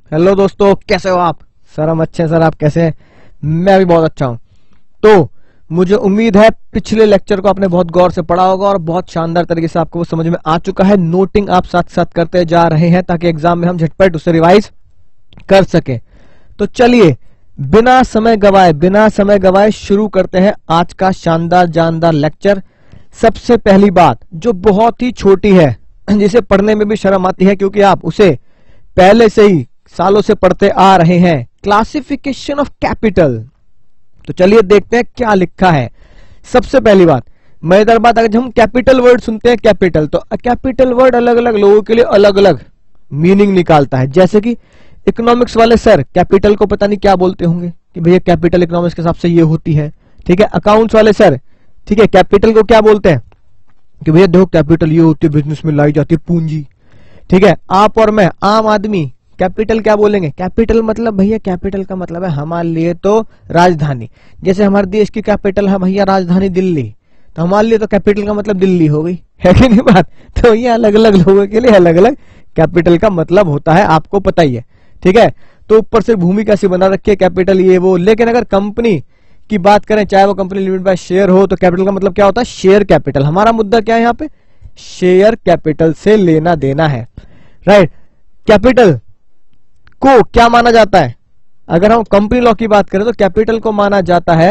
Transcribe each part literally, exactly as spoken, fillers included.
Hello दोस्तों, कैसे हो आप? सर हम अच्छे हैं सर, आप कैसे हैं? मैं भी बहुत अच्छा हूं। तो मुझे उम्मीद है पिछले लेक्चर को आपने बहुत गौर से पढ़ा होगा और बहुत शानदार तरीके से आपको वो समझ में आ चुका है। नोटिंग आप साथ साथ करते जा रहे हैं ताकि एग्जाम में हम झटपट उसे रिवाइज कर सके। तो चलिए बिना समय गवाए बिना समय गवाए शुरू करते हैं आज का शानदार जानदार लेक्चर। सबसे पहली बात जो बहुत ही छोटी है, जिसे पढ़ने में भी शर्म आती है क्योंकि आप उसे पहले से ही सालों से पढ़ते आ रहे हैं, क्लासिफिकेशन ऑफ कैपिटल। तो चलिए देखते हैं क्या लिखा है। सबसे पहली बात, मजेदार बात, अगर हम कैपिटल वर्ड सुनते हैं कैपिटल, तो कैपिटल वर्ड अलग अलग लोगों के लिए अलग अलग मीनिंग निकालता है। जैसे कि इकोनॉमिक्स वाले सर कैपिटल को पता नहीं क्या बोलते होंगे कि भैया कैपिटल इकोनॉमिक्स के हिसाब से ये होती है, ठीक है। अकाउंट्स वाले सर, ठीक है, कैपिटल को क्या बोलते हैं कि भैया देखो कैपिटल ये होती है, बिजनेस में लाई जाती है पूंजी, ठीक है। आप और मैं आम आदमी कैपिटल क्या बोलेंगे? कैपिटल मतलब भैया, कैपिटल का मतलब है हमारे लिए तो राजधानी। जैसे हमारे देश की कैपिटल है भैया राजधानी दिल्ली, तो हमारे लिए तो कैपिटल का मतलब दिल्ली हो गई, है कि नहीं बात? तो ये अलग अलग लोगों के लिए अलग अलग कैपिटल का मतलब होता है, आपको पता ही है, ठीक है। तो ऊपर से भूमिका सी बना रखी है कैपिटल ये वो। लेकिन अगर कंपनी की बात करें, चाहे वो कंपनी लिमिटेड बाय शेयर हो, तो कैपिटल का मतलब क्या होता है? Share capital. हमारा मुद्दा क्या है यहाँ पे? शेयर कैपिटल से लेना देना है, राइट। कैपिटल को क्या माना जाता है? अगर हम कंपनी लॉ की बात करें तो कैपिटल को माना जाता है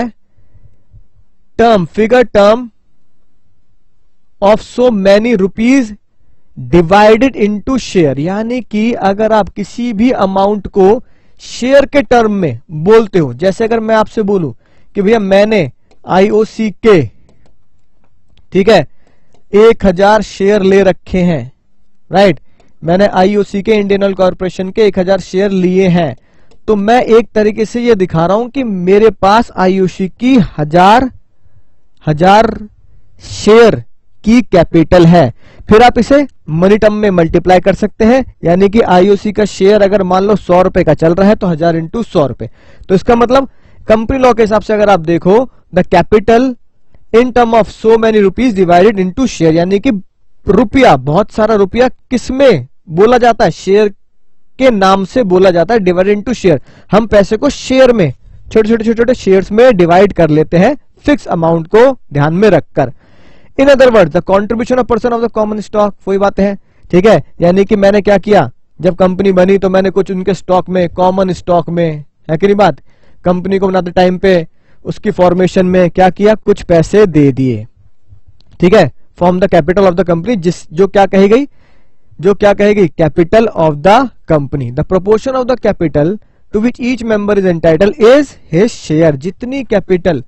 term, figure term of so many rupees divided into share. यानी कि अगर आप किसी भी अमाउंट को शेयर के टर्म में बोलते हो, जैसे अगर मैं आपसे बोलूं कि भैया मैंने आईओसी के, ठीक है, एक हजार शेयर ले रखे हैं, राइट, मैंने आईओसी के, इंडियन ऑयल कॉर्पोरेशन के एक हजार शेयर लिए हैं, तो मैं एक तरीके से ये दिखा रहा हूं कि मेरे पास आईओसी की हजार हजार शेयर की कैपिटल है। फिर आप इसे मनी टर्म में मल्टीप्लाई कर सकते हैं, यानी कि आईओसी का शेयर अगर मान लो सौ रुपए का चल रहा है तो हजार इंटू सौ रुपए। तो इसका मतलब कंपनी लॉ के हिसाब से अगर आप देखो, the capital in term of so many rupees divided into share, यानी कि रुपया, बहुत सारा रुपया किसमें बोला जाता है? शेयर के नाम से बोला जाता है, डिवाइडेड इनटू शेयर। हम पैसे को शेयर में, छोटे छोटे छोटे छोटे शेयर्स में डिवाइड कर लेते हैं, फिक्स अमाउंट को ध्यान में रखकर। In other word the contribution of person of the common stock, वही बातें हैं, ठीक है। यानी कि मैंने क्या किया, जब कंपनी बनी तो मैंने कुछ उनके स्टॉक में, कॉमन स्टॉक में, है कि नहीं बात, कंपनी को बनाते टाइम पे उसकी फॉर्मेशन में क्या किया, कुछ पैसे दे दिए, ठीक है। Form the capital of the company, जिस जो क्या कही गई, जो क्या कहेगी, capital of the company. The proportion of the capital to which each member is entitle is his share. जितनी कैपिटल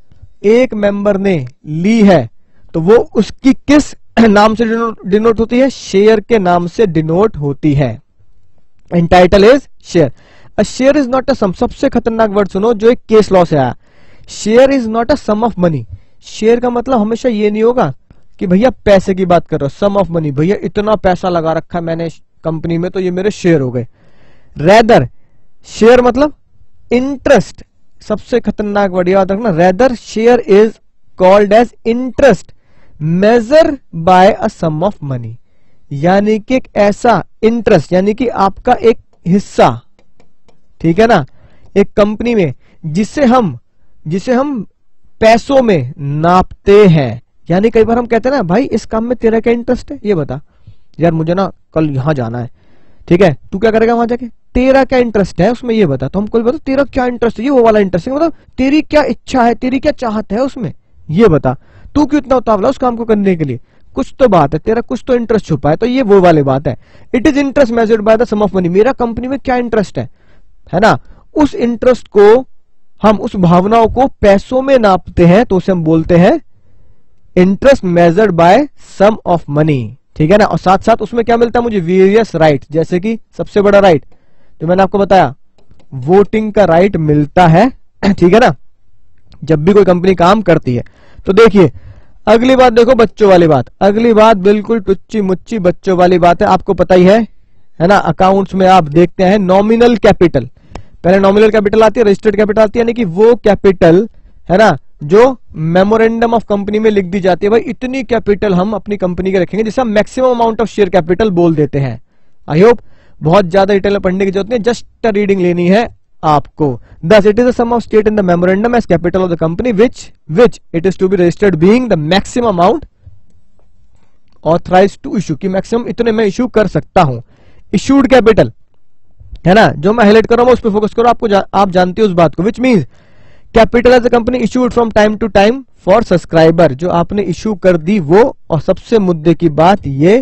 एक मेंबर ने ली है तो वो उसकी किस नाम से डिनोट होती है? शेयर के नाम से डिनोट होती है। Entitle his share. A share is not a sum. सबसे खतरनाक वर्ड सुनो जो एक केस लॉ से आया, share is not a sum of money. Share का मतलब हमेशा ये नहीं होगा कि भैया पैसे की बात कर रहा हूं, सम ऑफ मनी, भैया इतना पैसा लगा रखा है मैंने कंपनी में तो ये मेरे शेयर हो गए। रेदर शेयर मतलब इंटरेस्ट। सबसे खतरनाक वर्ड याद रखना, rather share is called as interest measure by a sum of money. यानी कि एक ऐसा इंटरेस्ट, यानी कि आपका एक हिस्सा, ठीक है ना, एक कंपनी में, जिसे हम जिसे हम पैसों में नापते हैं। यानी कई बार हम कहते हैं ना, भाई इस काम में तेरा क्या इंटरेस्ट है, ये बता यार, मुझे ना कल यहां जाना है, ठीक है, तू क्या करेगा वहां जाके, तेरा क्या इंटरेस्ट है उसमें, ये बता। तो हमको बता तेरा क्या इंटरेस्ट है, ये वो वाला इंटरेस्ट है, मतलब तेरी क्या इच्छा है, तेरी क्या चाहत है उसमें, ये बता। तू क्यों इतना उतावला उस काम को करने के लिए, कुछ तो बात है, तेरा कुछ तो इंटरेस्ट छुपा है, तो ये वो वाली बात है। It is interest measured by the sum of money. मेरा कंपनी में क्या इंटरेस्ट है, है ना, उस इंटरेस्ट को हम, उस भावनाओं को पैसों में नापते हैं, तो उसे हम बोलते हैं interest measured by sum of money, ठीक है ना। और साथ साथ उसमें क्या मिलता है मुझे, वेरियस राइट। जैसे कि सबसे बड़ा राइट जो मैंने आपको बताया, वोटिंग का राइट मिलता है, ठीक है ना, जब भी कोई कंपनी काम करती है। तो देखिए अगली बात देखो, बच्चों वाली बात। अगली बात बिल्कुल टुच्ची मुच्ची बच्चों वाली बात है, आपको पता ही है, है ना। अकाउंट्स में आप देखते हैं नॉमिनल कैपिटल, पहले नॉमिनल कैपिटल आती है, रजिस्टर्ड कैपिटल आती है, यानी कि वो कैपिटल, है ना, जो मेमोरेंडम ऑफ कंपनी में लिख दी जाती है, भाई इतनी कैपिटल हम अपनी कंपनी के रखेंगे, जिसे हम maximum amount of share capital बोल देते हैं। आई होप बहुत ज्यादा डिटेल में पढ़ने की जरूरत नहीं, जस्ट रीडिंग लेनी है आपको। Thus it is the sum of state in the memorandum as capital of the company which which it is to be registered being the maximum amount authorise to issue, कि maximum इतने में issue कर सकता हूं। Issued capital है ना, जो मैं हाईलाइट कर रहा हूं उस पर फोकस करो, आपको जा, आप जानते हो उस बात को। Which means capital as a company issued from time to time for subscriber, जो आपने इशू कर दी वो। और सबसे मुद्दे की बात ये,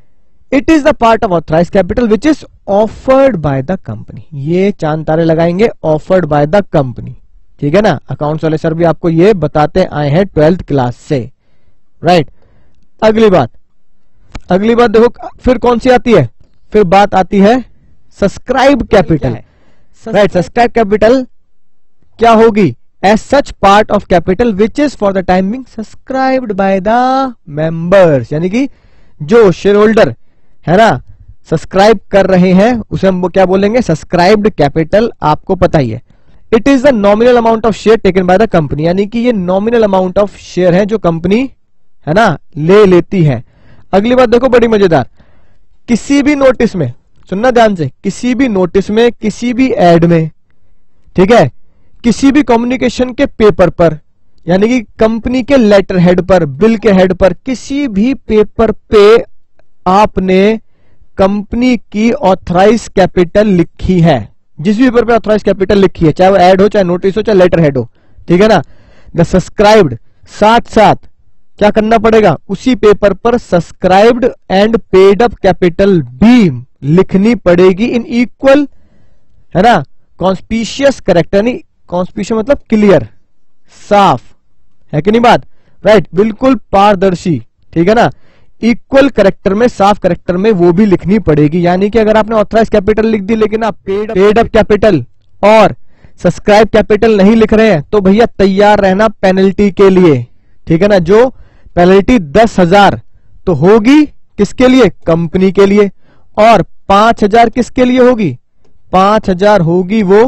it is the part of authorise capital which is offered by the company. ये चांद तारे लगाएंगे, ऑफर्ड बाय द कंपनी, ठीक है ना। अकाउंट्स वाले सर भी आपको ये बताते आए हैं ट्वेल्थ क्लास से, राइट। अगली बात अगली बात देखो फिर कौन सी आती है, फिर बात आती है subscribe capital, right. Subscribe capital क्या होगी, as such part of capital which is for the time being subscribed by the members, यानी कि जो शेयर होल्डर है ना सब्सक्राइब कर रहे हैं उसे हम क्या बोलेंगे, सब्सक्राइब्ड कैपिटल, आपको पता ही है। It is the nominal amount of share taken by the company, यानी कि ये नॉमिनल अमाउंट ऑफ शेयर है जो कंपनी है ना ले लेती है। अगली बात देखो बड़ी मजेदार, किसी भी नोटिस में, सुनना ध्यान से, किसी भी नोटिस में, किसी भी एड में, ठीक है, किसी भी कम्युनिकेशन के पेपर पर, यानी कि कंपनी के लेटर हेड पर, बिल के हेड पर, किसी भी पेपर पे आपने कंपनी की ऑथराइज कैपिटल लिखी है, जिस भी पेपर पे ऑथराइज कैपिटल लिखी है, चाहे वो एड हो, चाहे नोटिस हो, चाहे लेटर हेड हो, ठीक है ना। द सब्सक्राइब्ड, साथ साथ क्या करना पड़ेगा, उसी पेपर पर subscribed and paid up capital भी लिखनी पड़ेगी इन इक्वल, है ना, कॉन्स्पिशियस करेक्टर, नहीं कॉन्स्पिशियस मतलब क्लियर, साफ, है कि नहीं बात, राइट, बिल्कुल पारदर्शी, ठीक है ना। इक्वल करेक्टर में, साफ करेक्टर में वो भी लिखनी पड़ेगी। यानी कि अगर आपने ऑथराइज कैपिटल लिख दी लेकिन आप पेड पेड अप कैपिटल और सब्सक्राइब कैपिटल नहीं लिख रहे हैं तो भैया तैयार रहना पेनल्टी के लिए, ठीक है ना। जो पेनल्टी दस हजार तो होगी किसके लिए, कंपनी के लिए, और पांच हजार किसके लिए होगी, पांच हजार होगी वो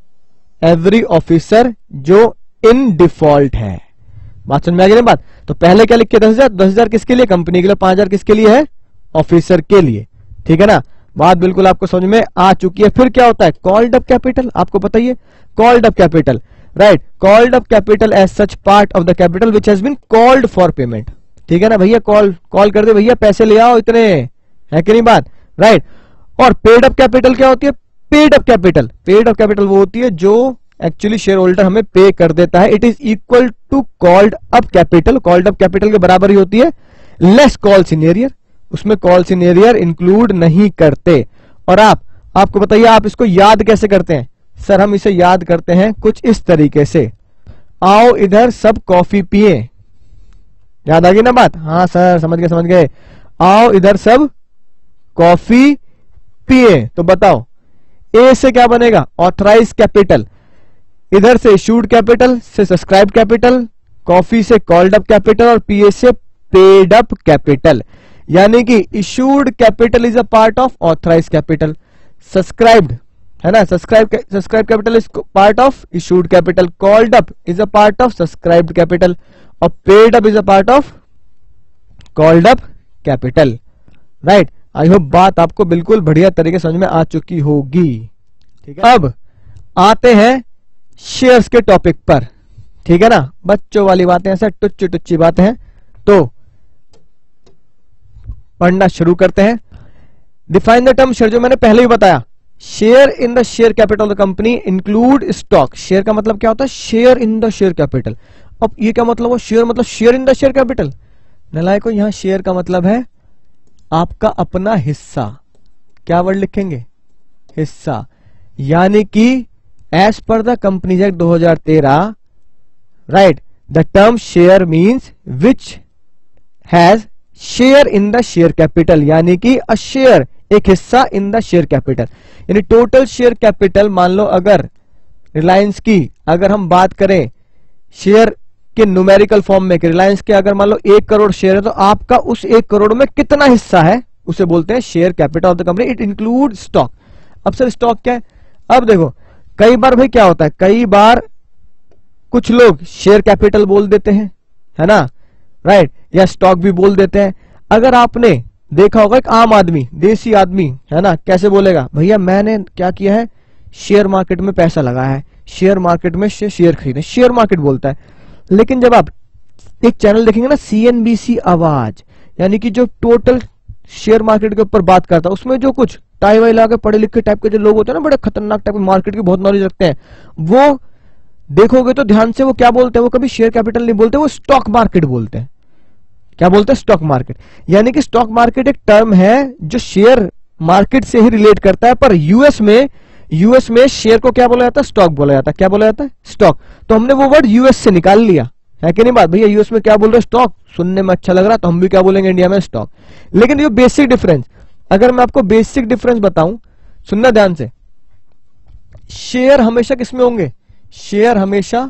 एवरी ऑफिसर जो इन डिफॉल्ट है। बात समझ में आ गई ना बात। तो पहले क्या लिख के दस हजार, दस हजार किसके लिए, कंपनी के लिए, पांच हजार किसके लिए है, ऑफिसर के लिए, ठीक है ना। बात बिल्कुल आपको समझ में आ चुकी है। फिर क्या होता है, कॉल्ड अप कैपिटल, आपको पता ही है called up capital, right. Called up capital as such part of the capital which has been called for payment, ठीक है ना भैया, कॉल कॉल कर दे भैया पैसे ले आओ इतने, है कि नहीं बात, राइट। और पेड अप कैपिटल क्या होती है, paid up capital, paid up capital वो होती है जो एक्चुअली शेयर होल्डर हमें पे कर देता है। It is equal to called up capital, called up capital के बराबर ही होती है, लेस कॉल सीनियर, उसमें कॉल सीनियर इंक्लूड नहीं करते। और आप आपको बताइए आप इसको याद कैसे करते हैं, सर हम इसे याद करते हैं कुछ इस तरीके से, आओ इधर सब कॉफी पिए, याद आ गई ना बात, हाँ सर समझ गए समझ गए, आओ इधर सब कॉफी पिए। तो बताओ ए से क्या बनेगा, ऑथराइज कैपिटल, इधर से इशूड कैपिटल, से सब्सक्राइब कैपिटल, कॉफी से कॉल्ड अप कैपिटल और पीए से पेड अप कैपिटल। यानी कि issued capital is a part of authorise capital, subscribed है ना, subscribe subscribe capital is part of issued capital, called up is a part of subscribed capital और paid up is a part of called up capital, right. I hope बात आपको बिल्कुल बढ़िया तरीके समझ में आ चुकी होगी, ठीक है। अब आते हैं शेयर्स के टॉपिक पर, ठीक है ना, बच्चों वाली बातें ऐसे टुच्ची टुच्ची बातें हैं, तो पढ़ना शुरू करते हैं। डिफाइन द टर्म शेयर, जो मैंने पहले ही बताया, share in the share capital of the company include stock. Share का मतलब क्या होता है, share in the share capital. अब ये क्या मतलब हो, शेयर मतलब share in the share capital, नलायको यहां शेयर का मतलब है आपका अपना हिस्सा, क्या वर्ड लिखेंगे, हिस्सा। यानी कि as per the companies act दो हज़ार तेरह, right, the term share means which has share in the share capital, यानी कि अ शेयर, एक हिस्सा इन द शेयर कैपिटल। यानी टोटल शेयर कैपिटल, मान लो अगर रिलायंस की अगर हम बात करें शेयर के न्यूमेरिकल फॉर्म में, रिलायंस के अगर मान लो एक करोड़ शेयर है तो आपका उस एक करोड़ में कितना हिस्सा है उसे बोलते हैं share capital of the company. It include stock. अब सर स्टॉक क्या है, अब देखो कई बार भाई क्या होता है, कई बार कुछ लोग शेयर कैपिटल बोल देते हैं, है ना, राइट, या स्टॉक भी बोल देते हैं। अगर आपने देखा होगा एक आम आदमी, देसी आदमी है ना, कैसे बोलेगा, भैया मैंने क्या किया है, शेयर मार्केट में पैसा लगाया है, शेयर मार्केट में शेयर खरीदे, शेयर मार्केट बोलता है। लेकिन जब आप एक चैनल देखेंगे ना, सीएनबीसी आवाज, यानी कि जो टोटल शेयर मार्केट के ऊपर बात करता है, उसमें जो कुछ टाई वाई लगा के पढ़े लिखे टाइप के जो लोग होते हैं ना, बड़े खतरनाक टाइप के, मार्केट की बहुत नॉलेज रखते हैं, वो देखोगे तो ध्यान से वो क्या बोलते हैं, वो कभी शेयर कैपिटल नहीं बोलते, वो स्टॉक मार्केट बोलते हैं। क्या बोलते हैं? Stock market. यानी कि स्टॉक मार्केट एक टर्म है जो शेयर मार्केट से ही रिलेट करता है, पर यूएस में यूएस में शेयर को क्या बोला जाता है? स्टॉक बोला जाता है। क्या बोला जाता है? स्टॉक। तो हमने वो वर्ड यूएस से निकाल लिया, है कि नहीं बात? भैया यूएस में क्या बोल रहे हैं? स्टॉक। सुनने में अच्छा लग रहा, तो हम भी क्या बोलेंगे इंडिया में? स्टॉक। लेकिन ये बेसिक डिफरेंस, अगर मैं आपको बेसिक डिफरेंस बताऊं, सुनना ध्यान से, शेयर हमेशा किसमें होंगे? शेयर हमेशा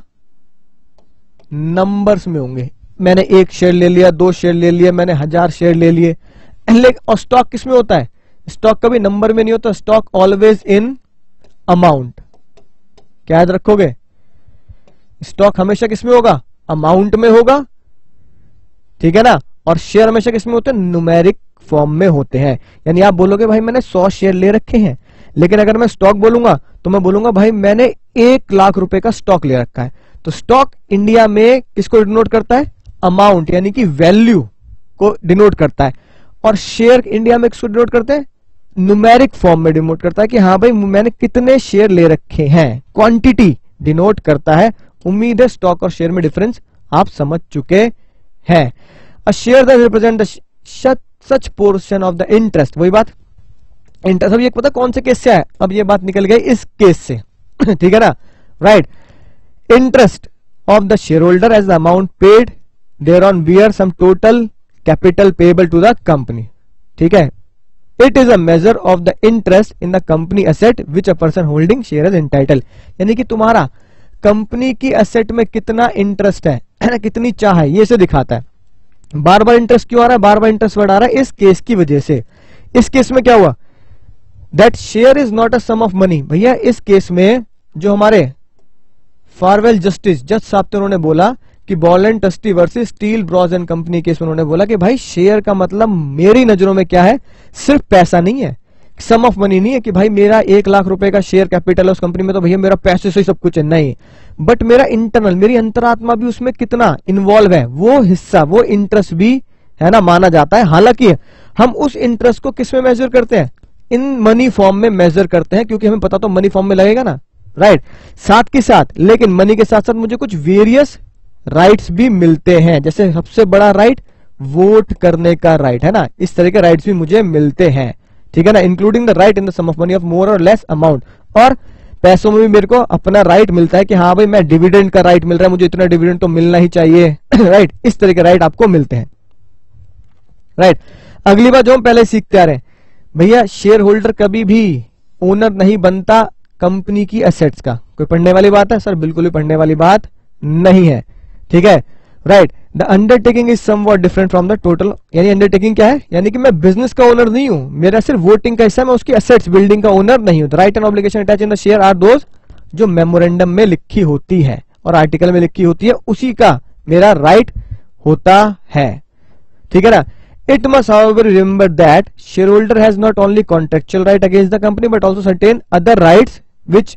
नंबर्स में होंगे। मैंने एक शेयर ले लिया, दो शेयर ले लिया, मैंने हजार शेयर ले लिए। और स्टॉक किसमें होता है? स्टॉक कभी नंबर में नहीं होता, स्टॉक ऑलवेज इन अमाउंट। क्या याद रखोगे? स्टॉक हमेशा किसमें होगा? अमाउंट में होगा, ठीक है ना। और शेयर हमेशा किसमें होते हैं? न्यूमेरिक फॉर्म में होते हैं। यानी आप बोलोगे भाई मैंने सौ शेयर ले रखे हैं, लेकिन अगर मैं स्टॉक बोलूंगा तो मैं बोलूंगा भाई मैंने एक लाख रुपए का स्टॉक ले रखा है। तो स्टॉक इंडिया में किसको डिनोट करता है? अमाउंट, यानी कि वैल्यू को डिनोट करता है। और शेयर इंडिया में किसको डिनोट करते हैं? न्यूमेरिक फॉर्म में डिनोट करता है कि हाँ भाई मैंने कितने शेयर ले रखे हैं, क्वांटिटी डिनोट करता है। उम्मीद है स्टॉक और शेयर में डिफरेंस आप समझ चुके हैं। A share that represent the such portion of the interest, वही बात इंटरेस्ट। अब ये पता कौन से केस से है? अब ये बात निकल गई इस केस से ठीक है ना, right. Interest of the shareholder as the amount paid thereon bear sum total capital payable to the company, ठीक है। It is a measure of the interest in the company asset which a person holding share is entitle. यानी कि तुम्हारा company की asset में कितना interest है, है ना, कितनी चाह है, ये से दिखाता है। बार बार इंटरेस्ट क्यों आ रहा है? बार बार इंटरेस्ट बढ़ आ रहा है इस केस की वजह से। इस केस में क्या हुआ? That share is not a sum of money. भैया इस केस में जो हमारे फारवेल जस्टिस जज साहब थे, उन्होंने बोला कि ball and trustee versus steel bros and company case में उन्होंने बोला कि भाई शेयर का मतलब मेरी नजरों में क्या है? सिर्फ पैसा नहीं है, सम ऑफ मनी नहीं है कि भाई मेरा एक लाख रुपए का शेयर कैपिटल है उस कंपनी में तो भैया मेरा पैसे से ही सब कुछ है, नहीं। बट मेरा इंटरनल, मेरी अंतरात्मा भी उसमें कितना इन्वॉल्व है, वो हिस्सा, वो इंटरेस्ट भी है ना माना जाता है। हालांकि हम उस इंटरेस्ट को किस में मेजर करते हैं? इन मनी फॉर्म में मेजर करते हैं, क्योंकि हमें पता तो मनी फॉर्म में लगेगा ना, राइट। साथ के साथ, लेकिन मनी के साथ साथ मुझे कुछ वेरियस राइट्स भी मिलते हैं, जैसे सबसे बड़ा राइट वोट करने का राइट, है ना, इस तरह के राइट्स भी मुझे मिलते हैं, ठीक है ना, including the right in the sum of money of more or less amount. और पैसों में भी मेरे को अपना राइट मिलता है कि हाँ भाई मैं डिविडेंड का राइट मिल रहा है, मुझे इतना डिविडेंड तो मिलना ही चाहिए राइट। इस तरह के राइट आपको मिलते हैं, राइट। अगली बात जो हम पहले सीखते आ रहे हैं, भैया शेयर होल्डर कभी भी ओनर नहीं बनता कंपनी की एसेट्स का। कोई पढ़ने वाली बात है? सर बिल्कुल भी पढ़ने वाली बात नहीं है, ठीक है, right. The undertaking is somewhat different from the total. यानी अंडरटेकिंग क्या है? यानी कि मैं बिजनेस का ओनर नहीं हूं, मेरा सिर्फ वोटिंग का हिस्सा, मैं उसकी एसेट्स बिल्डिंग का ओनर नहीं हूं। The right and obligation attach in the share are those जो मेमोरेंडम में लिखी होती है और आर्टिकल में लिखी होती है, उसी का मेरा राइट होता है, ठीक है ना। It must however remember that shareholder has not only contractual right against the company but also certain other rights which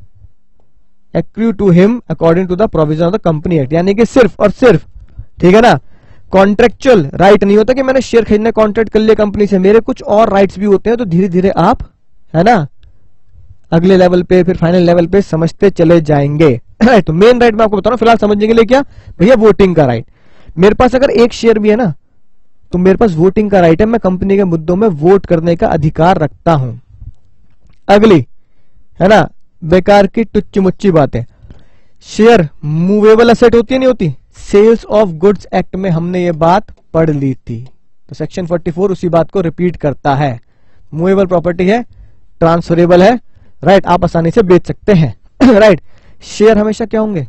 accrue to him according to the provision of the Company Act। यानी कि सिर्फ और सिर्फ, ठीक है ना, contractual right नहीं होता कि मैंने शेयर खरीदने कॉन्ट्रैक्ट कर लिया कंपनी से, मेरे कुछ और राइट्स भी होते हैं। तो धीरे धीरे आप, है ना, अगले लेवल पे फिर फाइनल लेवल पे समझते चले जाएंगे। तो मेन राइट मैं आपको बता रहा हूं, फिलहाल समझने के लिए क्या भैया, वोटिंग का राइट। मेरे पास अगर एक शेयर भी है ना तो मेरे पास वोटिंग का राइट है, मैं कंपनी के मुद्दों में वोट करने का अधिकार रखता हूं। अगली, है ना, बेकार की टुच्ची मुच्ची बातें, शेयर मूवेबल एसेट होती है नहीं होती? सेल्स ऑफ गुड्स एक्ट में हमने ये बात पढ़ ली थी, तो सेक्शन चौवालीस उसी बात को रिपीट करता है। मूवेबल प्रॉपर्टी है, ट्रांसफरेबल है, राइट, आप आसानी से बेच सकते हैं, राइट। शेयर हमेशा क्या होंगे?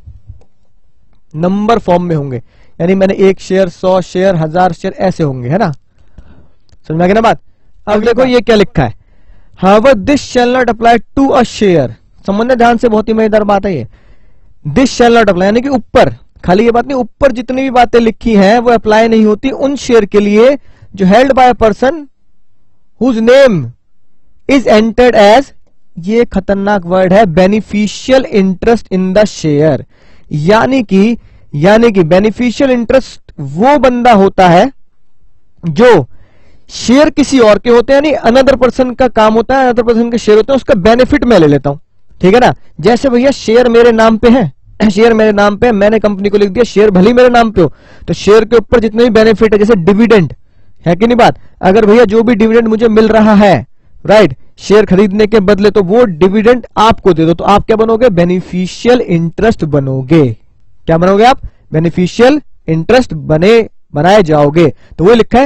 नंबर फॉर्म में होंगे, यानी मैंने एक शेयर, सौ शेयर, हजार शेयर ऐसे होंगे, है ना, समझ में आ गया ना बात। अब देखो ये क्या लिखा है, however this shall not apply to a share. समझना ध्यान से, बहुत ही मजेदार बात है ये। दिस शैल नॉट अप्लाई यानी कि ऊपर, खाली ये बात नहीं, ऊपर जितनी भी बातें लिखी हैं वो अप्लाई नहीं होती उन शेयर के लिए जो held by a person whose name is entered as, ये खतरनाक वर्ड है, beneficial interest in the share. यानी कि यानी कि बेनिफिशियल इंटरेस्ट वो बंदा होता है जो शेयर किसी और के होते हैं, यानी अनदर पर्सन का काम होता है, अनदर पर्सन के शेयर होते हैं, उसका बेनिफिट मैं ले लेता हूं। ठीक है ना, जैसे भैया शेयर मेरे नाम पे है, शेयर मेरे नाम पे, मैंने कंपनी को लिख दिया शेयर भले मेरे नाम पे हो, तो शेयर के ऊपर जितने भी बेनिफिट है, जैसे डिविडेंड है कि नहीं बात, अगर भैया जो भी डिविडेंड मुझे मिल रहा है, राइट, शेयर खरीदने के बदले, तो वो डिविडेंड आपको दे दो, तो आप क्या बनोगे, बेनिफिशियल इंटरेस्ट बनोगे। क्या बनोगे आप, बेनिफिशियल इंटरेस्ट बने बनाए जाओगे। तो वो लिखा है,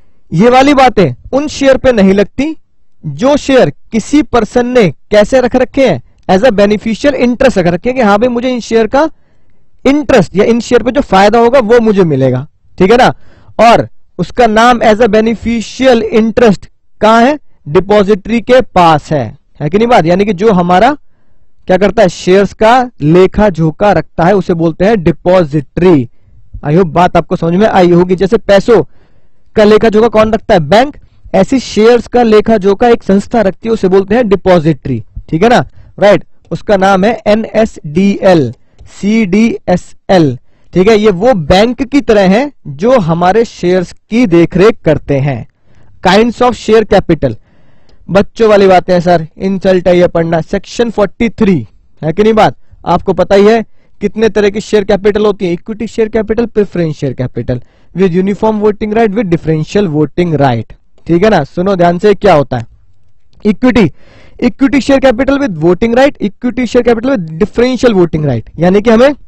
ये वाली बातें उन शेयर पे नहीं लगती जो शेयर किसी पर्सन ने कैसे रख रखे हैं, एज अ बेनिफिशियल इंटरेस्ट रख रखे हैं, कि हाँ भाई मुझे इन शेयर का इंटरेस्ट या इन शेयर पे जो फायदा होगा वो मुझे मिलेगा। ठीक है ना, और उसका नाम एज अ बेनिफिशियल इंटरेस्ट कहां है, डिपॉजिटरी के पास है, है कि नहीं बात, यानी कि जो हमारा क्या करता है, शेयर्स का लेखा जोखा रखता है, उसे बोलते हैं डिपॉजिटरी। आई होप बात आपको समझ में आई होगी। जैसे पैसों का लेखा जोखा कौन रखता है, बैंक, ऐसी शेयर्स का लेखा जोखा एक संस्था रखती है, उसे बोलते हैं डिपॉजिटरी। ठीक है ना, राइट, उसका नाम है N S D L, C D S L. ठीक है, ये वो बैंक की तरह है जो हमारे शेयर्स की देखरेख करते हैं। काइंड्स ऑफ शेयर कैपिटल, बच्चों वाली बातें हैं सर, इंसल्ट है ये पढ़ना। सेक्शन तैंतालीस है कि नहीं बात, आपको पता ही है कितने तरह की शेयर कैपिटल होती है, equity share capital, preference share capital, with uniform voting right, with differential voting right. ठीक है ना, सुनो ध्यान से, क्या होता है equity, equity share capital with voting right, equity share capital with differential voting right. यानी कि हमें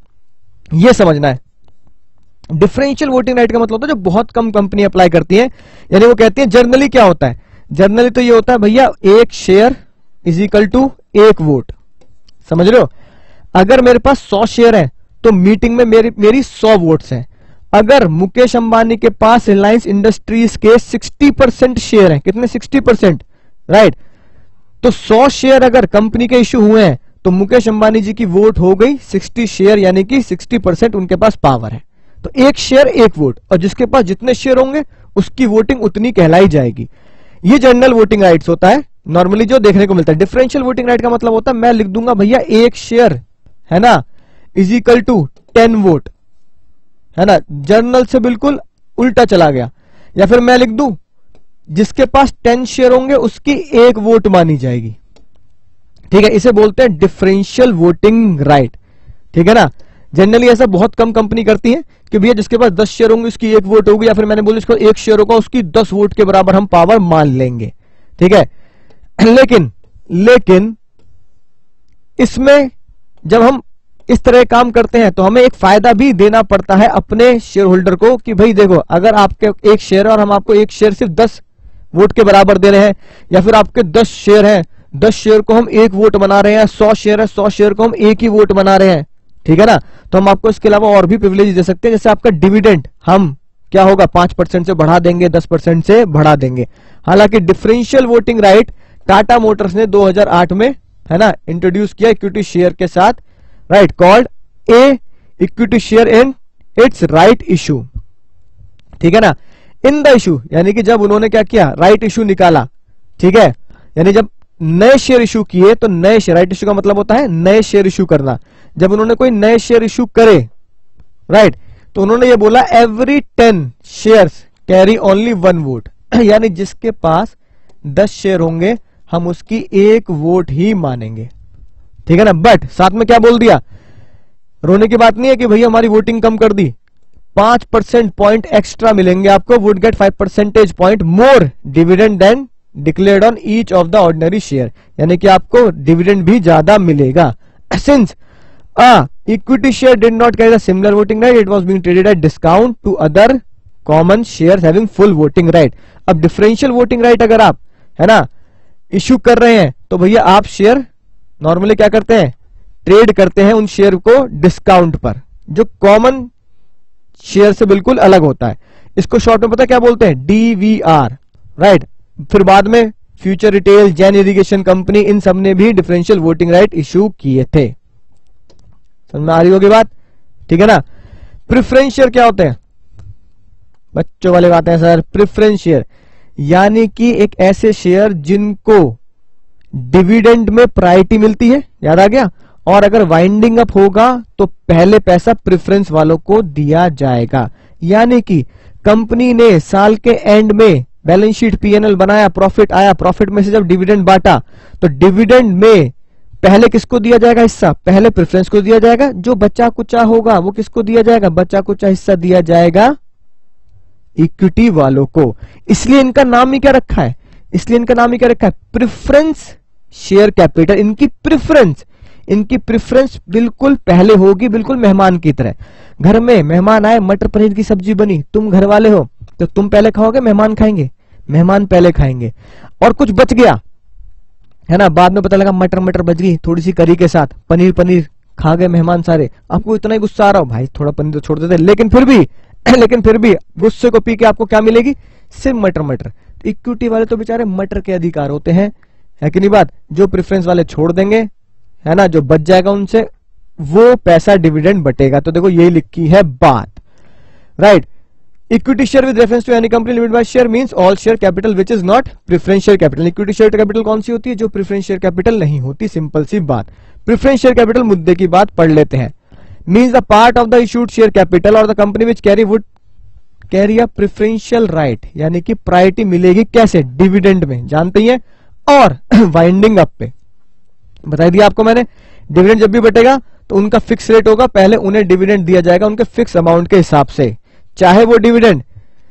यह समझना है, डिफरेंशियल वोटिंग राइट का मतलब होता है जो बहुत कम कंपनी अप्लाई करती है, यानी वो कहती है जनरली क्या होता है, जनरली तो ये होता है भैया एक शेयर इज इक्वल टू एक वोट। समझ रहे हो, अगर मेरे पास सौ शेयर है तो मीटिंग में मेरी मेरी सौ वोट्स हैं। अगर मुकेश अंबानी के पास रिलायंस इंडस्ट्रीज के साठ परसेंट शेयर हैं, कितने, साठ परसेंट, राइट, तो सौ शेयर अगर कंपनी के इश्यू हुए हैं तो मुकेश अंबानी जी की वोट हो गई साठ शेयर, यानी कि साठ परसेंट उनके पास पावर है। तो एक शेयर एक वोट, और जिसके पास जितने शेयर होंगे उसकी वोटिंग उतनी कहलाई जाएगी। ये जनरल वोटिंग राइट्स होता है नॉर्मली जो देखने को मिलता है। डिफरेंशियल वोटिंग राइट का मतलब होता है मैं लिख दूंगा भैया एक शेयर है ना is equal to ten vote, है ना, जर्नल से बिल्कुल उल्टा चला गया। या फिर मैं लिख दूं जिसके पास टेन शेयर होंगे उसकी एक वोट मानी जाएगी। ठीक है, इसे बोलते हैं डिफरेंशियल वोटिंग राइट। ठीक है ना, जनरली ऐसा बहुत कम कंपनी करती है कि भैया जिसके पास दस शेयर होंगे उसकी एक वोट होगी, या फिर मैंने बोला इसको एक शेयर होगा उसकी दस वोट के बराबर हम पावर मान लेंगे। ठीक है, लेकिन लेकिन इसमें जब हम इस तरह काम करते हैं तो हमें एक फायदा भी देना पड़ता है अपने शेयर होल्डर को कि भाई देखो अगर आपके एक शेयर है और हम आपको एक शेयर सिर्फ दस वोट के बराबर दे रहे हैं, या फिर आपके दस शेयर हैं, दस शेयर को हम एक वोट बना रहे हैं, सौ शेयर है, सौ शेयर को हम एक ही वोट बना रहे हैं। ठीक है ना, तो हम आपको इसके अलावा और भी प्रिविलेज दे सकते हैं, जैसे आपका डिविडेंड हम क्या होगा पांच परसेंट से बढ़ा देंगे, दस परसेंट से बढ़ा देंगे। हालांकि differential voting right Tata Motors ने दो हज़ार आठ में है ना इंट्रोड्यूस किया इक्विटी शेयर के साथ, right, called a equity share in its right issue. ठीक है ना, इन द इशू, यानी कि जब उन्होंने क्या किया, राइट इशू निकाला। ठीक है, यानी जब नए शेयर इशू किए तो नए शेयर, राइट इशू का मतलब होता है नए शेयर इशू करना। जब उन्होंने कोई नए शेयर इशू करे, राइट, तो उन्होंने ये बोला every ten shares carry only one vote, यानी जिसके पास दस शेयर होंगे हम उसकी एक वोट ही मानेंगे। ठीक है ना, बट साथ में क्या बोल दिया, रोने की बात नहीं है कि भैया हमारी वोटिंग कम कर दी, पांच परसेंट पॉइंट एक्स्ट्रा मिलेंगे आपको, would get five percentage point more dividend then declared on each of the ordinary share, यानी कि आपको डिविडेंड भी ज्यादा मिलेगा। Since a equity share did not carry the similar voting right, it was being traded at discount to other common shares having full voting right. अब differential voting right अगर आप है ना इश्यू कर रहे हैं तो भैया आप शेयर नॉर्मली क्या करते हैं, ट्रेड करते हैं उन शेयर को डिस्काउंट पर, जो कॉमन शेयर से बिल्कुल अलग होता है। इसको शॉर्ट में पता क्या बोलते हैं, डीवीआर, राइट। फिर बाद में Future Retail, Jain irrigation company, इन सब ने भी डिफरेंशियल वोटिंग राइट इशू किए थे। समझ में आ रही होगी बात, ठीक है ना। प्रेफरेंस शेयर क्या होते हैं, बच्चों वाले बातें हैं सर। प्रेफरेंस शेयर यानी कि एक ऐसे शेयर जिनको डिविडेंड में प्रायोरिटी मिलती है, याद आ गया। और अगर वाइंडिंग अप होगा तो पहले पैसा प्रेफरेंस वालों को दिया जाएगा। यानी कि कंपनी ने साल के एंड में बैलेंस शीट पीएनएल बनाया, प्रॉफिट आया, प्रॉफिट में से जब डिविडेंड बांटा तो डिविडेंड में पहले किसको दिया जाएगा हिस्सा? पहले प्रेफरेंस को दिया जाएगा। जो बचा कुचा होगा वो किसको दिया जाएगा? बचा कुचा हिस्सा दिया जाएगा इक्विटी वालों को। इसलिए इनका नाम ही क्या रखा है? इसलिए इनका नाम ही क्या रखा है? Preference share capital. इनकी प्रेफरेंस इनकी प्रेफरेंस बिल्कुल पहले होगी, बिल्कुल मेहमान की तरह। घर में मेहमान आए, मटर पनीर की सब्जी बनी, तुम घर वाले हो तो तुम पहले खाओगे, मेहमान खाएंगे? मेहमान पहले खाएंगे। और कुछ बच गया है ना, बाद में पता लगा मटर मटर बच गई थोड़ी सी करी के साथ, पनीर पनीर खा गए मेहमान सारे, आपको इतना ही गुस्सा आ रहा हो, भाई थोड़ा पनीर तो छोड़ देते, लेकिन फिर भी लेकिन फिर भी गुस्से को पी के आपको क्या मिलेगी? सिर्फ मटर मटर। इक्विटी वाले तो बेचारे मटर के अधिकार होते हैं, है कि नहीं बात? जो प्रेफरेंस वाले छोड़ देंगे, है ना, जो बच जाएगा उनसे वो पैसा डिविडेंड बटेगा। तो देखो यही लिखी है बात, right. Equity share with reference to any company limited by share means all share capital which is not preference share capital. Equity share capital कौन सी होती है? जो प्रेफरेंस शेयर कैपिटल नहीं होती, सिंपल सी बात। प्रेफरेंस शेयर कैपिटल मुद्दे की बात पढ़ लेते हैं। Means the part of the issued share capital और the company which carry would carry a preferential right, यानी कि प्रायोरिटी मिलेगी कैसे? डिविडेंड में, जानते ही है। और वाइंडिंग अप पे बता दिया आपको मैंने, डिविडेंड जब भी बटेगा तो उनका फिक्स रेट होगा, पहले उन्हें डिविडेंड दिया जाएगा उनके फिक्स अमाउंट के हिसाब से, चाहे वो डिविडेंड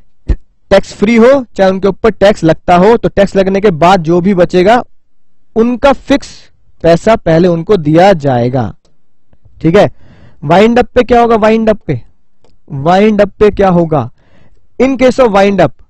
टैक्स फ्री हो चाहे उनके ऊपर टैक्स लगता हो। तो टैक्स लगने के बाद जो भी बचेगा उनका फिक्स पैसा पहले उनको दिया जाएगा, ठीक है। वाइंड अप पे क्या होगा? वाइंड अप पे वाइंड अप पे क्या होगा? In case of wind up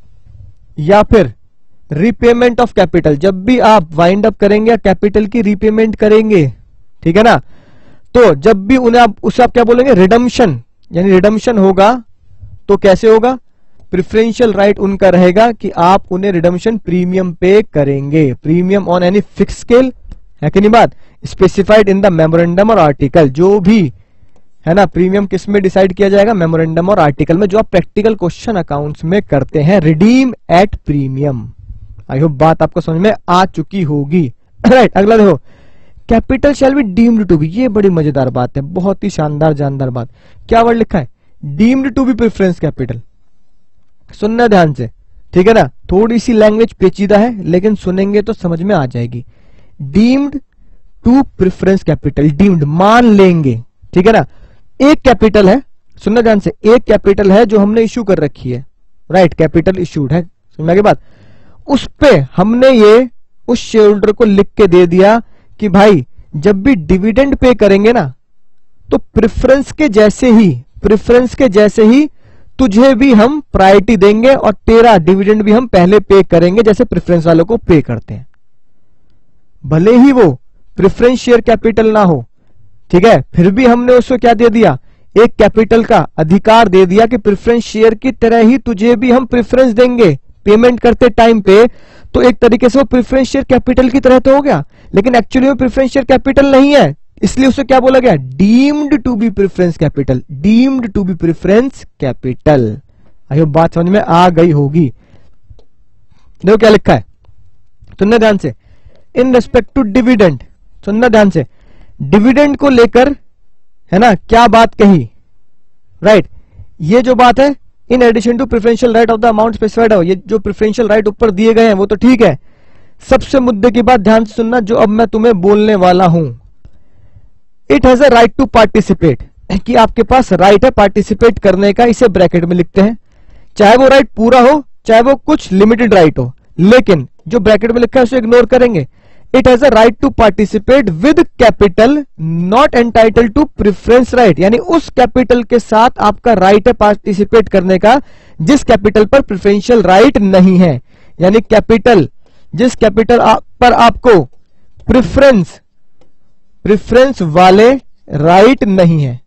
या फिर रीपेमेंट ऑफ कैपिटल, जब भी आप वाइंड अप करेंगे कैपिटल की रीपेमेंट करेंगे, ठीक है ना, तो जब भी उन्हें आप उसे आप क्या बोलेंगे? रिडम्पशन, यानी रिडम्पशन होगा तो कैसे होगा? प्रेफरेंशियल राइट उनका रहेगा कि आप उन्हें रिडम्पशन प्रीमियम पे करेंगे, premium on any fix scale, है कि नहीं बात? स्पेसिफाइड इन द मेमोरेंडम और आर्टिकल। जो भी है ना प्रीमियम किस में डिसाइड किया जाएगा? मेमोरेंडम और आर्टिकल में, जो आप प्रैक्टिकल क्वेश्चन अकाउंट्स में करते हैं। Redeem at premium. I hope बात आपको समझ में आ चुकी होगी, राइट। अगला देखो, capital shall be deemed to be. ये बड़ी मजेदार बात है, बहुत ही शानदार जानदार बात। क्या वर्ड लिखा है? Deemed to be preference capital. सुनना ध्यान से, ठीक है ना, थोड़ी सी लैंग्वेज पेचीदा है लेकिन सुनेंगे तो समझ में आ जाएगी। Deemed to preference capital, deemed मान लेंगे, ठीक है ना। एक कैपिटल है, सुनना ध्यान से, एक कैपिटल है जो हमने इश्यू कर रखी है, राइट, कैपिटल इश्यूड है, समझ के बाद उस पे हमने ये उस शेयर होल्डर को लिख के दे दिया कि भाई जब भी डिविडेंड पे करेंगे ना तो प्रेफरेंस के जैसे ही प्रेफरेंस के जैसे ही तुझे भी हम प्रायोरिटी देंगे और तेरा डिविडेंड भी हम पहले पे करेंगे जैसे प्रेफरेंस वालों को पे करते हैं, भले ही वो प्रेफरेंस शेयर कैपिटल ना हो, ठीक है। फिर भी हमने उसको क्या दे दिया? एक कैपिटल का अधिकार दे दिया कि प्रेफरेंस शेयर की तरह ही तुझे भी हम प्रेफरेंस देंगे पेमेंट करते टाइम पे। तो एक तरीके से वो प्रेफरेंस शेयर कैपिटल की तरह तो हो गया, लेकिन एक्चुअली वो प्रेफरेंस शेयर कैपिटल नहीं है, इसलिए उसे क्या बोला गया? Deemed to be preference capital, deemed to be preference capital. I hope बात समझ में आ गई होगी। देखो क्या लिखा है, सुनना ध्यान से। इन रेस्पेक्ट टू डिविडेंड, सुनना ध्यान से, डिविडेंड को लेकर है ना क्या बात कही, राइट। ये जो बात है, in addition to preferential right of the amount specified हो, ये जो प्रेफरेंशियल राइट ऊपर दिए गए हैं वो तो ठीक है। सबसे मुद्दे की बात ध्यान से सुनना जो अब मैं तुम्हें बोलने वाला हूं। It has a right to participate, कि आपके पास राइट है पार्टिसिपेट करने का, इसे ब्रैकेट में लिखते हैं, चाहे वो राइट पूरा हो चाहे वो कुछ लिमिटेड राइट हो, लेकिन जो ब्रैकेट में लिखा है उसे इग्नोर करेंगे। It has a right to participate with capital not entitle to preference right, यानी उस कैपिटल के साथ आपका राइट है पार्टिसिपेट करने का जिस कैपिटल पर प्रेफरेंशियल राइट नहीं है, यानी कैपिटल जिस कैपिटल आप, पर आपको प्रेफरेंस प्रेफरेंस वाले राइट नहीं है,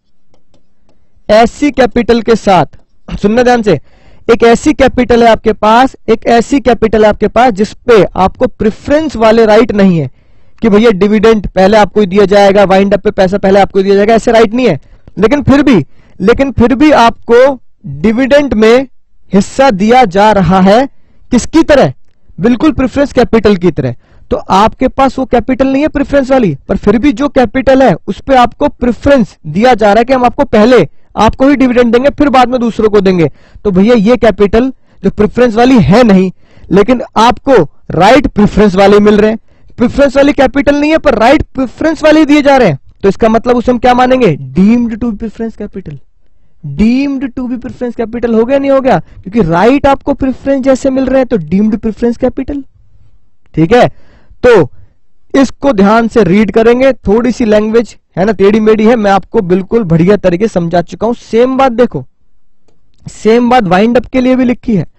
ऐसी कैपिटल के साथ, सुनना ध्यान से, एक ऐसी कैपिटल है आपके पास, एक ऐसी कैपिटल है आपके पास जिसपे आपको प्रेफरेंस वाले राइट नहीं है कि भैया डिविडेंड पहले आपको दिया जाएगा, वाइंड अप पे पैसा पहले आपको दिया जाएगा, ऐसे राइट नहीं है, लेकिन फिर भी लेकिन फिर भी आपको डिविडेंड में हिस्सा दिया जा रहा है किसकी तरह, बिल्कुल प्रेफरेंस कैपिटल की तरह। तो आपके पास वो कैपिटल नहीं है प्रेफरेंस वाली, पर फिर भी जो कैपिटल है उस पे आपको प्रेफरेंस दिया जा रहा है कि हम आपको पहले आपको ही डिविडेंड देंगे फिर बाद में दूसरों को देंगे। तो भैया ये कैपिटल जो प्रेफरेंस वाली है नहीं, लेकिन आपको राइट प्रेफरेंस वाले मिल रहे हैं। प्रेफरेंस वाली कैपिटल नहीं है पर राइट प्रेफरेंस वाले दिए जा रहे हैं, तो इसका मतलब उसे हम क्या मानेंगे, deemed to be preference capital. Deemed to be preference capital हो गया नहीं हो गया, क्योंकि राइट आपको प्रेफरेंस जैसे मिल रहे हैं तो डीम्ड प्रेफरेंस कैपिटल। ठीक है, तो इसको ध्यान से रीड करेंगे। थोड़ी सी लैंग्वेज है ना टेढ़ी मेढ़ी है, मैं आपको बिल्कुल बढ़िया तरीके समझा चुका हूं। सेम बात देखो, सेम बात वाइंड अप के लिए भी लिखी है,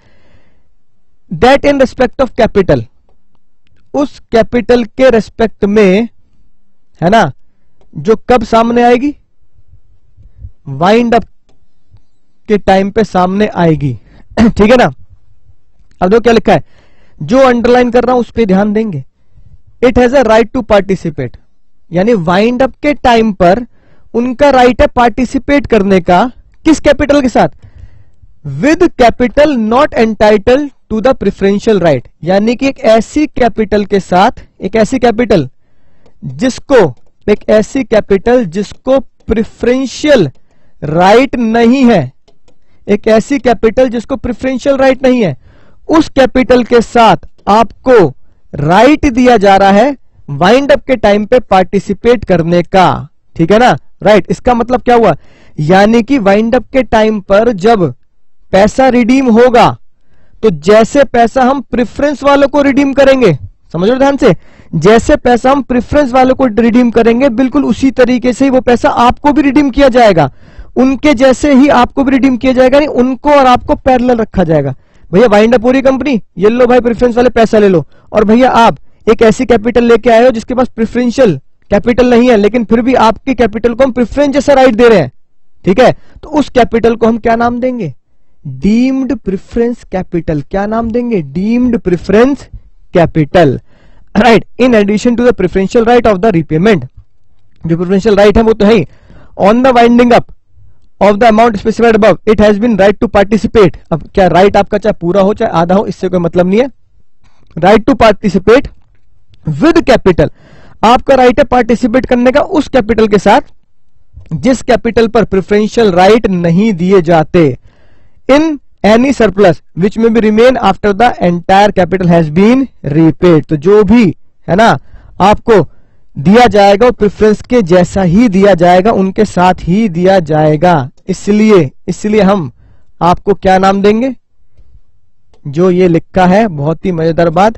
that in respect of capital, उस कैपिटल के रेस्पेक्ट में, है ना, जो कब सामने आएगी, वाइंड अप के टाइम पे सामने आएगी। ठीक है ना। अब देखो क्या लिखा है, जो अंडरलाइन कर रहा हूं उस पर ध्यान देंगे। It has a right to participate, यानी वाइंड अप के टाइम पर उनका राइट है पार्टिसिपेट करने का, किस कैपिटल के साथ, with capital not entitled to the preferential right, यानी कि एक ऐसी कैपिटल के साथ, एक ऐसी कैपिटल जिसको, एक ऐसी कैपिटल जिसको प्रेफरेंशियल राइट नहीं है, एक ऐसी कैपिटल जिसको प्रेफरेंशियल राइट नहीं है, उस कैपिटल के साथ आपको राइट दिया जा रहा है वाइंड अप के टाइम पे पार्टिसिपेट करने का। ठीक है ना, राइट। इसका मतलब क्या हुआ, यानी कि वाइंड अप के टाइम पर जब पैसा रिडीम होगा तो जैसे पैसा हम प्रेफरेंस वालों को रिडीम करेंगे, समझ लो ध्यान से, जैसे पैसा हम प्रेफरेंस वालों को रिडीम करेंगे बिल्कुल उसी तरीके से ही वो पैसा आपको भी रिडीम किया जाएगा, उनके जैसे ही आपको भी रिडीम किया जाएगा, नहीं उनको और आपको पैरेलल रखा जाएगा। भैया वाइंड अप पूरी कंपनी, ये लो भाई प्रेफरेंस वाले पैसा ले लो, और भैया आप एक ऐसी कैपिटल लेके आए हो जिसके पास प्रेफरेंशियल कैपिटल नहीं है, लेकिन फिर भी आपके कैपिटल को हम प्रेफरेंस जैसा राइट दे रहे हैं। ठीक है, तो उस कैपिटल को हम क्या नाम देंगे, डीम्ड प्रेफरेंस कैपिटल। क्या नाम देंगे, deemed preference capital, right. In addition to the preferential right of the repayment, जो प्रेफरेंशियल राइट है वो तो है ही, on the winding up of the amount specified above, it has been right to participate. अब क्या राइट आपका चाहे पूरा हो चाहे आधा हो, इससे कोई मतलब नहीं है। Right to participate with capital, आपका राइट है पार्टिसिपेट करने का उस कैपिटल के साथ जिस कैपिटल पर प्रेफरेंशियल राइट नहीं दिए जाते। In any surplus which may be remain after the entire capital has been repaid, तो जो भी है ना आपको दिया जाएगा वो प्रेफरेंस के जैसा ही दिया जाएगा, उनके साथ ही दिया जाएगा। इसलिए इसलिए हम आपको क्या नाम देंगे, जो ये लिखा है बहुत ही मजेदार बात,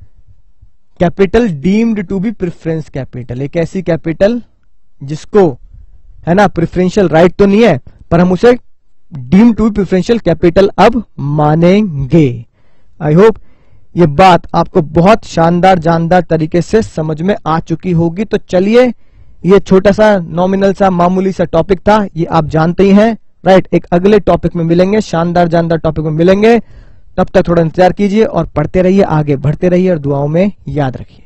capital deemed to be preference capital. एक ऐसी कैपिटल जिसको है ना प्रेफरेंशियल राइट तो नहीं है पर हम उसे deemed to be preferential capital अब मानेंगे। आई होप ये बात आपको बहुत शानदार जानदार तरीके से समझ में आ चुकी होगी। तो चलिए, ये छोटा सा नॉमिनल सा मामूली सा टॉपिक था, ये आप जानते ही हैं, राइट। एक अगले टॉपिक में मिलेंगे, शानदार जानदार टॉपिक में मिलेंगे। तब तक थोड़ा इंतजार कीजिए और पढ़ते रहिए, आगे बढ़ते रहिए और दुआओं में याद रखिए।